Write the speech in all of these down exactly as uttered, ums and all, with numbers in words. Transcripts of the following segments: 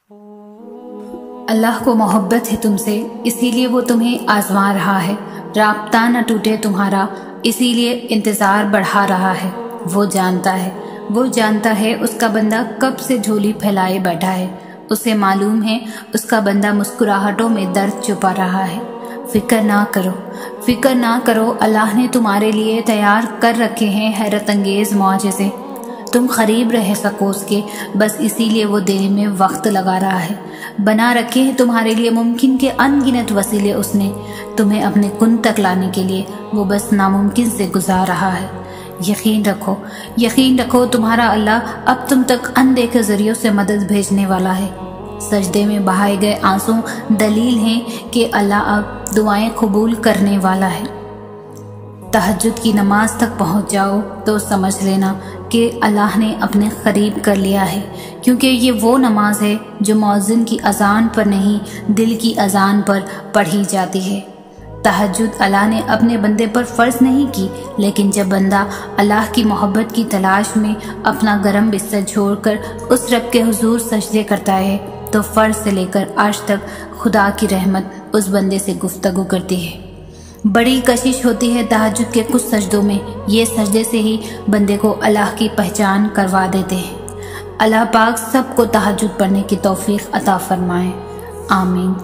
अल्लाह को मोहब्बत है तुमसे, इसीलिए वो तुम्हें आजमा रहा है। राब्ता न टूटे तुम्हारा, इसीलिए इंतज़ार बढ़ा रहा है। वो जानता है वो जानता है उसका बंदा कब से झोली फैलाए बैठा है। उसे मालूम है उसका बंदा मुस्कुराहटों में दर्द छुपा रहा है। फिक्र ना करो फिक्र ना करो अल्लाह ने तुम्हारे लिए तैयार कर रखे हैं हैरत अंगेज़ मौजज़े। तुम करीब रह सको उसके, बस इसीलिए वो देने में वक्त लगा रहा है। बना रखे हैं तुम्हारे लिए मुमकिन के अनगिनत वसीले उसने, तुम्हें अपने कुन तक लाने के लिए वो बस नामुमकिन से गुजार रहा है। यकीन रखो यकीन रखो तुम्हारा अल्लाह अब तुम तक अनदेखे ज़रियों से मदद भेजने वाला है। सजदे में बहाए गए आंसू दलील हैं कि अल्लाह अब दुआएं कबूल करने वाला है। तहज्जुद की नमाज तक पहुंच जाओ तो समझ लेना कि अल्लाह ने अपने करीब कर लिया है, क्योंकि ये वो नमाज है जो मौज़िन की अजान पर नहीं दिल की अजान पर पढ़ी जाती है। तहज्जुद अल्लाह ने अपने बंदे पर फ़र्ज़ नहीं की, लेकिन जब बंदा अल्लाह की मोहब्बत की तलाश में अपना गरम बिस्तर छोड़कर उस रब के हुजूर सजदे करता है तो फ़र्ज़ से लेकर अर्श तक खुदा की रहमत उस बंदे से गुफ्तगू करती है। बड़ी कशिश होती है तहज्जुद के कुछ सजदों में, ये सजदे से ही बंदे को अल्लाह की पहचान करवा देते हैं। अल्लाह पाक सबको तहज्जुद पढ़ने की तौफीक अता फरमाए, आमीन।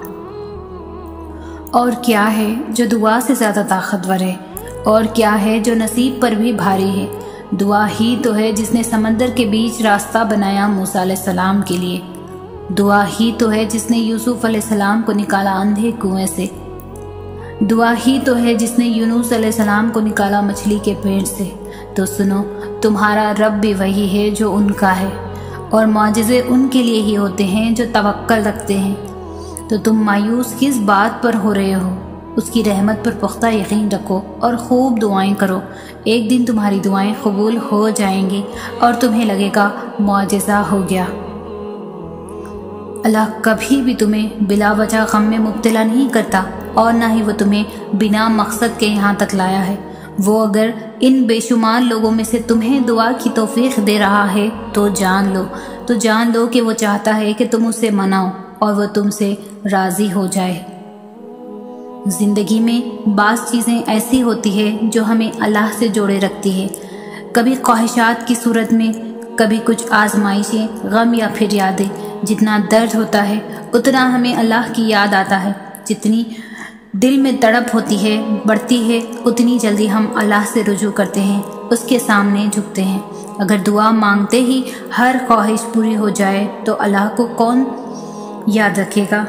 और क्या है जो दुआ से ज़्यादा ताकतवर है, और क्या है जो नसीब पर भी भारी है। दुआ ही तो है जिसने समंदर के बीच रास्ता बनाया मूसा अलैहिस्सलाम के लिए। दुआ ही तो है जिसने यूसुफ अलैहिस्सलाम को निकाला अंधे कुएं से। दुआ ही तो है जिसने यूनुस अलैहिस्सलाम को निकाला मछली के पेट से। तो सुनो, तुम्हारा रब भी वही है जो उनका है, और मौजज़े उनके लिए ही होते हैं जो तवक्कल रखते हैं। तो तुम मायूस किस बात पर हो रहे हो? उसकी रहमत पर पुख्ता यकीन रखो और खूब दुआएं करो। एक दिन तुम्हारी दुआएं कबूल हो जाएंगी और तुम्हें लगेगा मौजज़ा हो गया। अल्लाह कभी भी तुम्हें बिला वजह गम में मुब्तला नहीं करता, और ना ही वो तुम्हें बिना मकसद के यहाँ तक लाया है। वो अगर इन बेशुमार लोगों में से तुम्हें दुआ की तौफीक दे रहा है तो जान लो तो जान लो कि वो चाहता है कि तुम उसे मनाओ और वो तुमसे राज़ी हो जाए। ज़िंदगी में बाज़ चीज़ें ऐसी होती है जो हमें अल्लाह से जोड़े रखती है, कभी ख्वाहिशात की सूरत में, कभी कुछ आजमाइशें, गम या फिर यादें। जितना दर्द होता है उतना हमें अल्लाह की याद आता है। जितनी दिल में तड़प होती है बढ़ती है, उतनी जल्दी हम अल्लाह से रुजू करते हैं, उसके सामने झुकते हैं। अगर दुआ मांगते ही हर ख्वाहिश पूरी हो जाए तो अल्लाह को कौन याद रखेगा।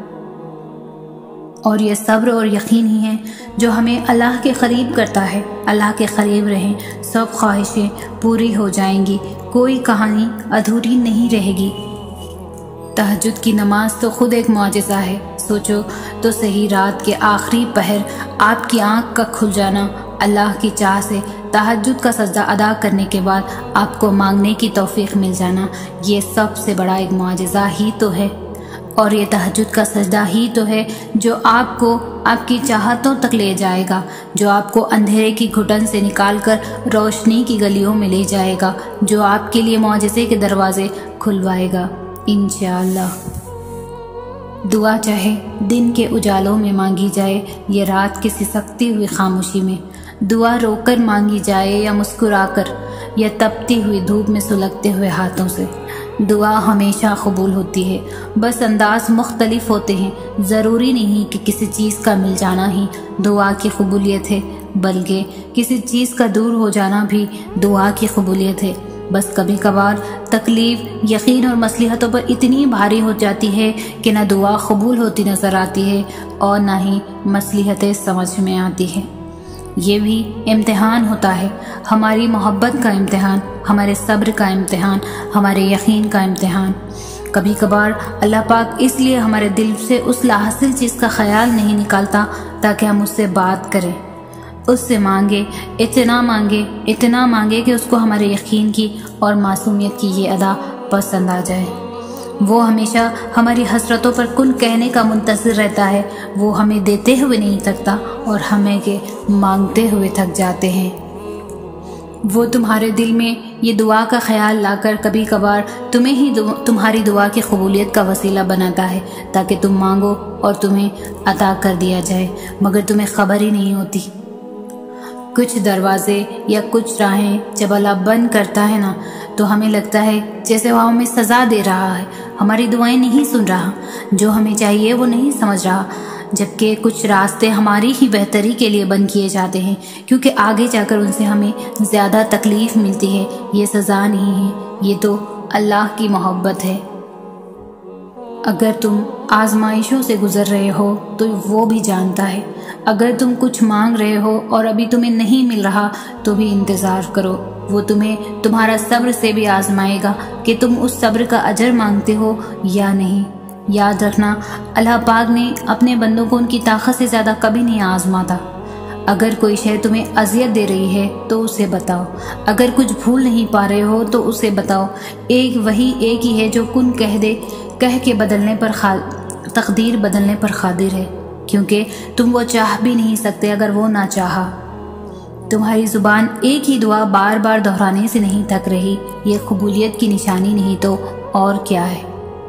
और ये सब्र और यकीन ही है जो हमें अल्लाह के करीब करता है। अल्लाह के करीब रहें, सब ख्वाहिशें पूरी हो जाएंगी, कोई कहानी अधूरी नहीं रहेगी। तहज्जुद की नमाज तो खुद एक मौजज़ा है। सोचो तो सही, रात के आखिरी पहर आपकी आँख का खुल जाना, अल्लाह की चाह से तहज्जुद का सजदा अदा करने के बाद आपको मांगने की तौफीक मिल जाना, ये सबसे बड़ा एक मौजज़ा ही तो है। और ये तहज्जुद का सजदा ही तो है जो आपको आपकी चाहतों तक ले जाएगा, जो आपको अंधेरे की घुटन से निकालकर रोशनी की गलियों में ले जाएगा, जो आपके लिए मौजज़े के दरवाजे खुलवाएगा इंशाअल्लाह। दुआ चाहे दिन के उजालों में मांगी जाए या रात की सिसकती हुई खामोशी में, दुआ रोकर मांगी जाए या मुस्कुराकर, या तपती हुई धूप में सुलगते हुए हाथों से, दुआ हमेशा कबूल होती है। बस अंदाज मुख्तलिफ होते हैं। ज़रूरी नहीं कि किसी चीज़ का मिल जाना ही दुआ की कबूलियत है, बल्कि किसी चीज़ का दूर हो जाना भी दुआ की कबूलियत है। बस कभी कभार तकलीफ़, यकीन और मसलिहतों पर इतनी भारी हो जाती है कि ना दुआ कबूल होती नज़र आती है और ना ही मसलिहतें समझ में आती है। ये भी इम्तिहान होता है, हमारी मोहब्बत का इम्तिहान, हमारे सब्र का इम्तिहान, हमारे यकीन का इम्तिहान। कभी कभार अल्लाह पाक इसलिए हमारे दिल से उस लाहासिल चीज़ का ख्याल नहीं निकालता ताकि हम उससे बात करें, उससे मांगे, इतना मांगे इतना मांगे कि उसको हमारे यकीन की और मासूमियत की ये अदा पसंद आ जाए। वो हमेशा हमारी हसरतों पर कुल कहने का मुंतज़िर रहता है। वो हमें देते हुए नहीं थकता और हमें के मांगते हुए थक जाते हैं। वो तुम्हारे दिल में یہ دعا کا خیال لا کر کبھی کبھار تمہیں ہی تمہاری دعا کی قبولیت کا وسیلہ بناتا ہے تاکہ تم مانگو اور تمہیں عطا کر دیا جائے، مگر تمہیں خبر ہی نہیں ہوتی۔ کچھ دروازے یا کچھ راہیں جب اللہ بند کرتا ہے نا تو ہمیں لگتا ہے جیسے وہ ہمیں سزا دے رہا ہے، ہماری دعائیں نہیں سن رہا، جو ہمیں چاہیے وہ نہیں سمجھ رہا، جبکہ کچھ راستے ہماری ہی بہتری کے لیے بند کیے جاتے ہیں، کیونکہ آگے جا کر ان سے ہمیں زیادہ تکلیف ملتی ہے۔ یہ سزا نہیں ہے، یہ تو اللہ کی محبت ہے۔ اگر تم آزمائشوں سے گزر رہے ہو تو وہ بھی جانتا ہے، اگر تم کچھ مانگ رہے ہو اور ابھی تمہیں نہیں مل رہا تو بھی انتظار کرو، وہ تمہیں تمہارا صبر سے بھی آزمائے گا کہ تم اس صبر کا اجر مانگتے ہو یا نہیں۔ یاد رکھنا، اللہ پاک نے اپنے بندوں کو ان کی طاقت سے زیادہ کبھی نہیں آزماتا۔ اگر کوئی شے تمہیں اذیت دے رہی ہے تو اسے بتاؤ، اگر کچھ بھول نہیں پا رہے ہو تو اسے بتاؤ۔ ایک وہی ایک ہی ہے جو کن کہہ دے، کہہ کے بدلنے پر تقدیر بدلنے پر قادر ہے، کیونکہ تم وہ چاہ بھی نہیں سکتے اگر وہ نہ چاہا۔ تمہاری زبان ایک ہی دعا بار بار دہرانے سے نہیں تھک رہی، یہ قبولیت کی نشانی نہیں تو اور کیا ہے؟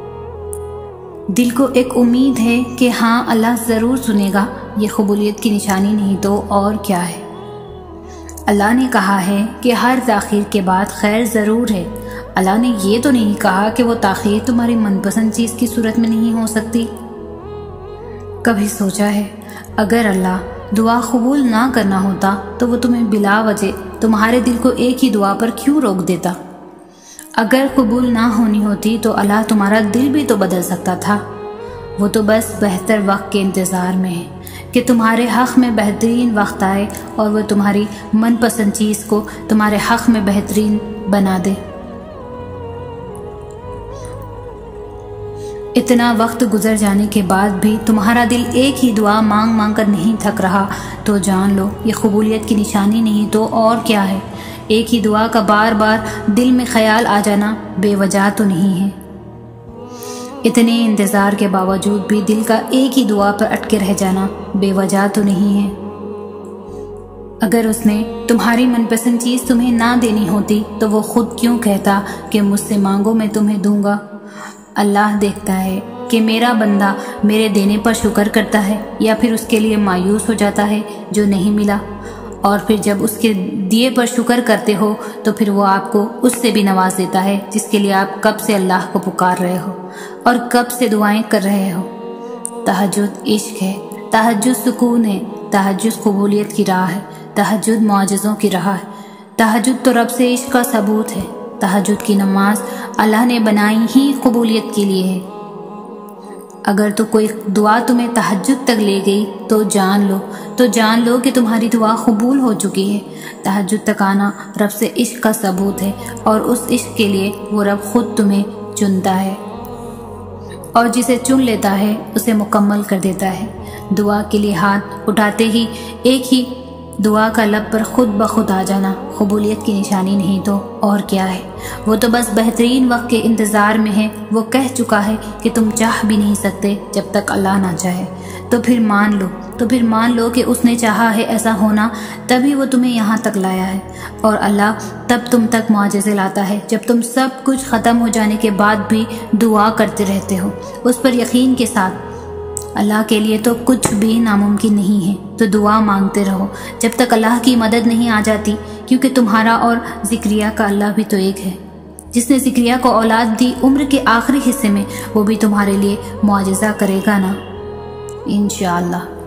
دل کو ایک امید ہے کہ ہاں اللہ ضرور سنے گا، یہ قبولیت کی نشانی نہیں تو اور کیا ہے؟ اللہ نے کہا ہے کہ ہر تاخیر کے بعد خیر ضرور ہے۔ اللہ نے یہ تو نہیں کہا کہ وہ تاخیر تمہاری من پسند چیز کی صورت میں نہیں ہو سکتی۔ کبھی سوچا ہے اگر اللہ دعا قبول نہ کرنا ہوتا تو وہ تمہیں بلا وجہ تمہارے دل کو ایک ہی دعا پر کیوں روک دیتا؟ اگر قبول نہ ہونی ہوتی تو اللہ تمہارا دل بھی تو بدل سکتا تھا۔ وہ تو بس بہتر وقت کے انتظار میں ہے کہ تمہارے حق میں بہترین وقت آئے اور وہ تمہاری من پسند چیز کو تمہارے حق میں بہترین بنا دے۔ اتنا وقت گزر جانے کے بعد بھی تمہارا دل ایک ہی دعا مانگ مانگ کر نہیں تھک رہا تو جان لو یہ قبولیت کی نشانی نہیں تو اور کیا ہے۔ ایک ہی دعا کا بار بار دل میں خیال آ جانا بے وجہ تو نہیں ہے۔ اتنے انتظار کے باوجود بھی دل کا ایک ہی دعا پر اٹکے رہ جانا بے وجہ تو نہیں ہے۔ اگر اس نے تمہاری من پسند چیز تمہیں نہ دینی ہوتی تو وہ خود کیوں کہتا کہ مجھ سے مانگو میں تمہیں دوں گا؟ اللہ دیکھتا ہے کہ میرا بندہ میرے دینے پر شکر کرتا ہے یا پھر اس کے لیے مایوس ہو جاتا ہے جو نہیں ملا، اور پھر جب اس کے دیے پر شکر کرتے ہو تو پھر وہ آپ کو اس سے بھی نواز دیتا ہے جس کے لیے آپ کب سے اللہ کو پکار رہے ہو اور کب سے دعائیں کر رہے ہو۔ تہجد عشق ہے، تہجد سکون ہے، تہجد قبولیت کی راہ ہے، تہجد معجزوں کی راہ ہے، تہجد تو رب سے عشق کا ثبوت ہے۔ تہجد کی نماز اللہ نے بنائی ہی قبولیت کے لیے ہے۔ اگر تو کوئی دعا تمہیں تہجد تک لے گئی تو جان لو تو جان لو کہ تمہاری دعا قبول ہو چکی ہے۔ تہجد تک آنا رب سے عشق کا ثبوت ہے، اور اس عشق کے لیے وہ رب خود تمہیں چنتا ہے، اور جسے چن لیتا ہے اسے مکمل کر دیتا ہے۔ دعا کے لیے ہاتھ اٹھاتے ہی ایک ہی دعا کا لب پر خود بخود آ جانا قبولیت کی نشانی نہیں تو اور کیا ہے؟ وہ تو بس بہترین وقت کے انتظار میں ہے۔ وہ کہہ چکا ہے کہ تم چاہ بھی نہیں سکتے جب تک اللہ نہ چاہے۔ تو پھر مان لو تو پھر مان لو کہ اس نے چاہا ہے ایسا ہونا، تبھی وہ تمہیں یہاں تک لایا ہے، اور اللہ تب تم تک معجزے لاتا ہے جب تم سب کچھ ختم ہو جانے کے بعد بھی دعا کرتے رہتے ہو اس پر یقین کے ساتھ۔ اللہ کے لیے تو کچھ بھی ناممکن نہیں ہے، تو دعا مانگتے رہو جب تک اللہ کی مدد نہیں آ جاتی، کیونکہ تمہارا اور زکریا کا اللہ بھی تو ایک ہے۔ جس نے زکریا کو اولاد دی عمر کے آخری حصے میں، وہ بھی تمہارے لیے معجزہ کرے گا نا، انشاءاللہ۔